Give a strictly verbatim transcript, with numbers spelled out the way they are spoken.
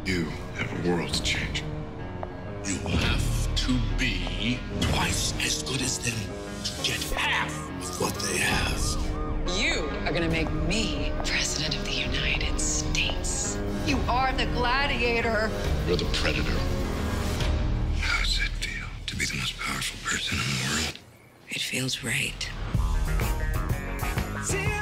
You have a world to change. You have to be twice as good as them to get half of what they have. You are gonna make me president of the United States. You are the gladiator. You're the predator. How does it feel to be the most powerful person in the world? It feels right. See